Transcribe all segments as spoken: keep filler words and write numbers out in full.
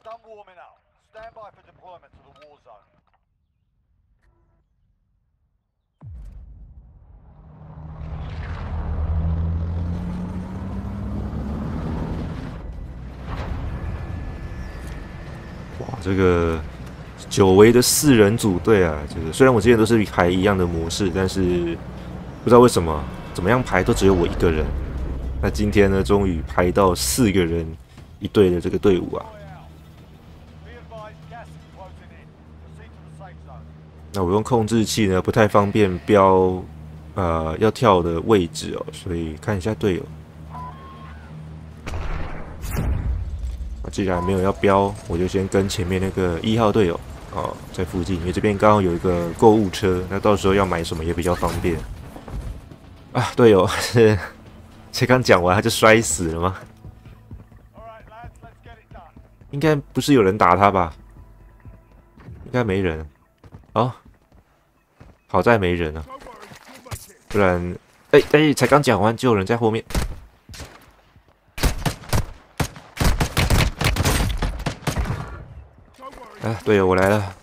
done warming up. Stand by for deployment to the war zone. 哇，这个久违的四人组队啊！这个虽然我之前都是排一样的模式，但是不知道为什么怎么样排都只有我一个人。那今天呢，终于排到四个人一队的这个队伍啊！ Be advised, gas is closing in. Proceed to the safe zone. 那我用控制器呢，不太方便标呃要跳的位置哦，所以看一下队友。那既然没有要标，我就先跟前面那个一号队友哦，在附近，因为这边刚好有一个购物车，那到时候要买什么也比较方便。啊，队友是才刚讲完他就摔死了吗？ All right, lads, let's get it done. 应该不是有人打他吧？应该没人。哦，好在没人啊，不然，哎哎，才刚讲完就有人在后面。啊，队友，我来了。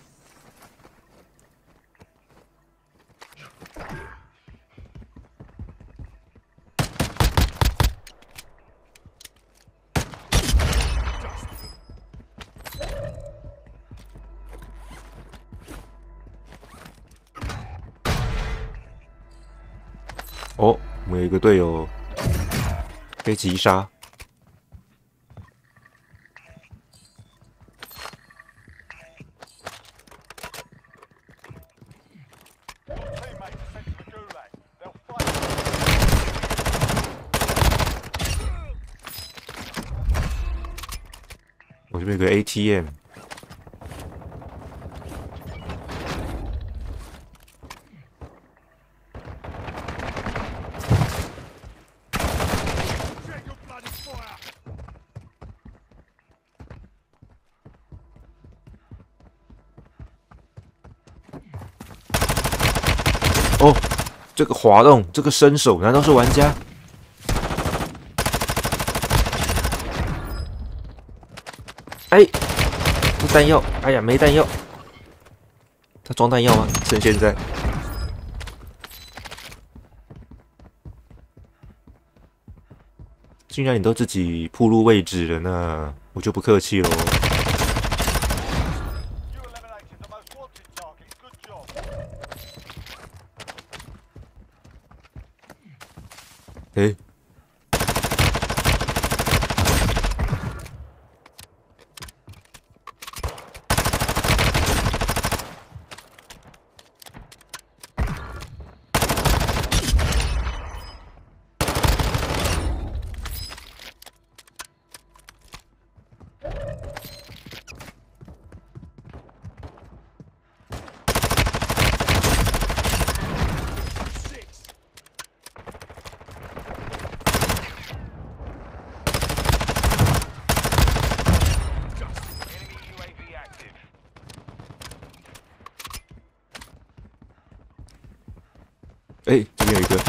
哦，我们有一个队友被击杀。 Teammates are sent to the gulag. They'll fight. 我这边有个 A T M。 Check your bloody fire. 哦，这个滑动，这个身手，难道是玩家？哎，这弹药，哎呀，没弹药。他装弹药吗？趁现在。既然你都自己铺路位置了，那我就不客气喽。 You eliminated the most wanted target. Good job. 哎， Enemy U A V active. 哎，这边有一个。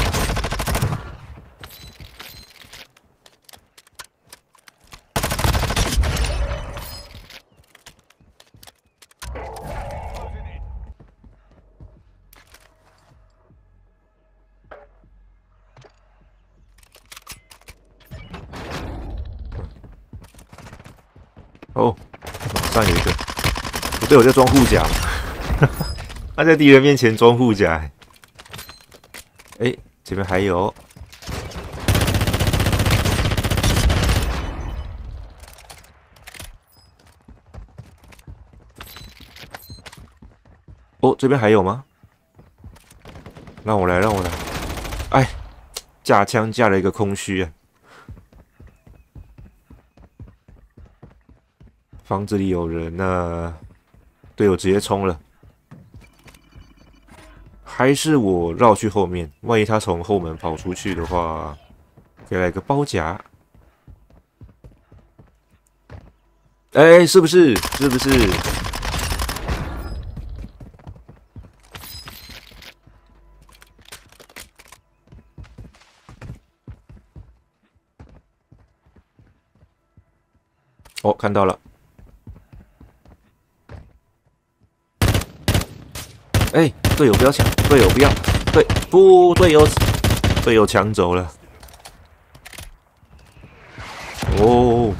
Closing in. 哦，马上有一个，我队友在装护甲，他在敌人面前装护甲。哎，这边还有，哦，这边还有吗？让我来，让我来。哎，架枪架了一个空虚啊！房子里有人，那队友直接冲了。还是我绕去后面，万一他从后门跑出去的话，可以来个包夹。哎，是不是？是不是？哦，看到了。 哎、欸，队友不要抢，队友不要，对，不，队友队友抢走了。哦，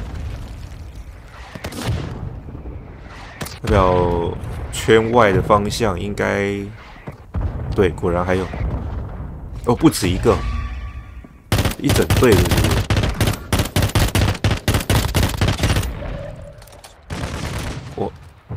代表圈外的方向应该对，果然还有，哦，不止一个，一整队的是不是？我。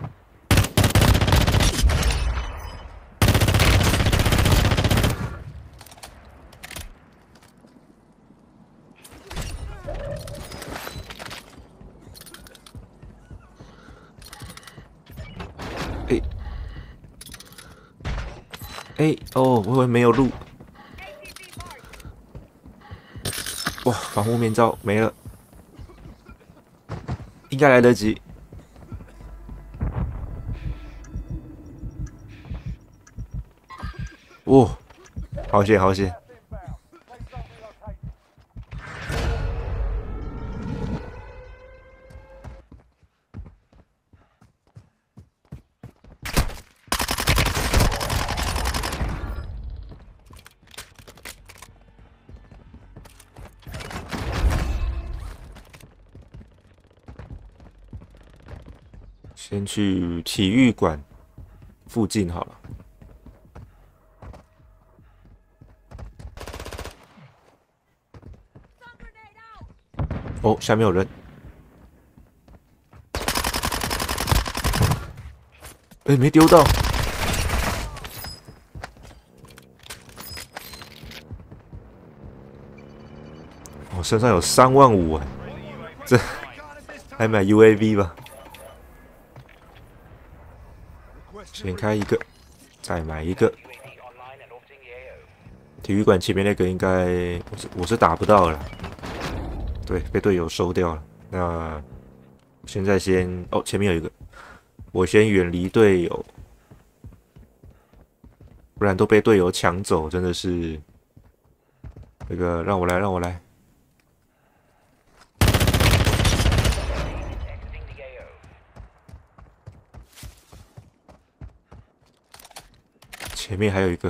哎，哎，哦，我以为没有路。哇，防护面罩没了，应该来得及。哦，好险，好险！先去体育馆附近好了。哦，下面有人。哎，没丢到。我、哦、身上有三万五哎，这还买 U A V 吧？先开一个，再买一个。体育馆前面那个应该我是我是打不到了，对，被队友收掉了。那现在先哦，前面有一个，我先远离队友，不然都被队友抢走，真的是那个让我来，让我来。前面还有一个，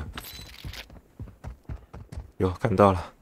有看到了。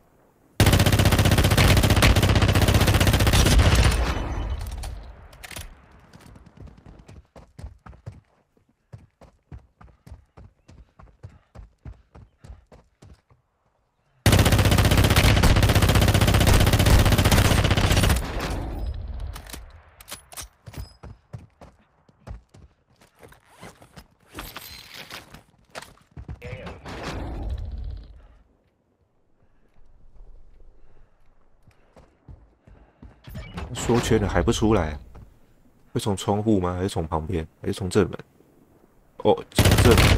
缩圈了还不出来，会从窗户吗？还是从旁边？还是从正门？哦，从正门。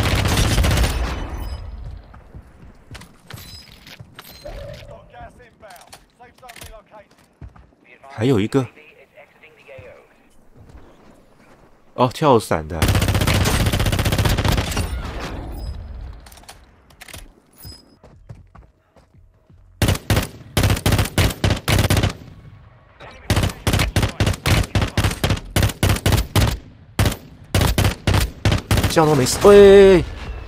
还有一个。哦，跳伞的。这样都没事。喂！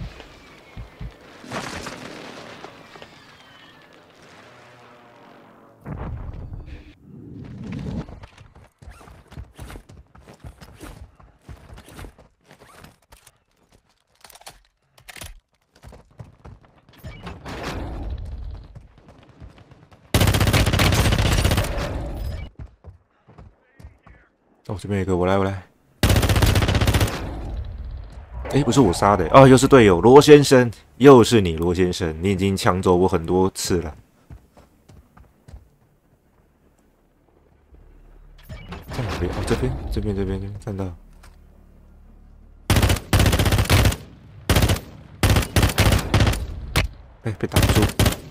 哦，这边有一个，我来，我来。哎，不是我杀的哦，又是队友罗先生，又是你，罗先生，你已经抢走我很多次了。在哪边？哦，这边，这边，这边，这边看到。哎，被挡住。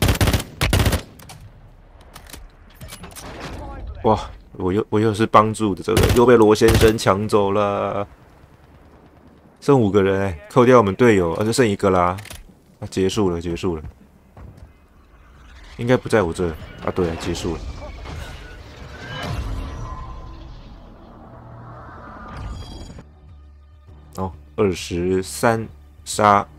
哇，我又我又是帮助的这个，又被罗先生抢走了。剩五个人哎、欸，扣掉我们队友，啊，就剩一个啦。啊，结束了，结束了。应该不在我这啊，对啊，结束了。哦，二十三杀